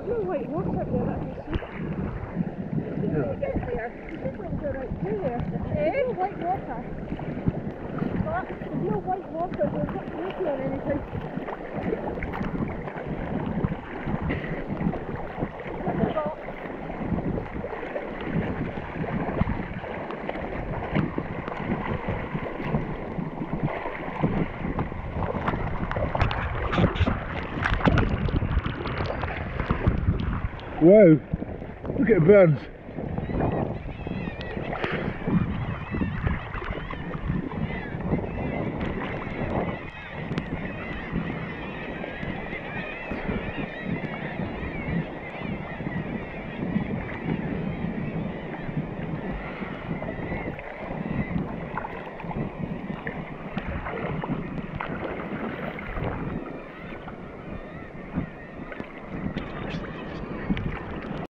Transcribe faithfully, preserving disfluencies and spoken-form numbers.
There's no white water up there that I can see. Yeah. You get there, you should not go right through there. There's no white water. But there's no white water, so it's not smoky or anything. Wow, look at the burns.